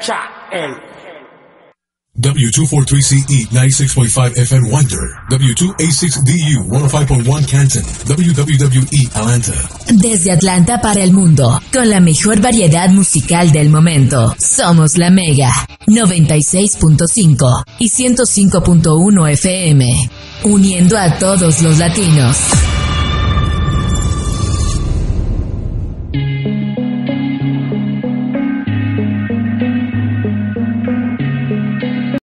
W243CE 96.5 FM Wonder, W2A6DU 105.1 Canton, WWE Atlanta. Desde Atlanta para el mundo, con la mejor variedad musical del momento. Somos la Mega 96.5 y 105.1 FM, uniendo a todos los latinos.